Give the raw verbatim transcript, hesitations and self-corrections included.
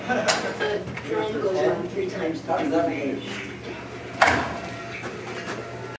The drum goes around three times the How does that page. mean?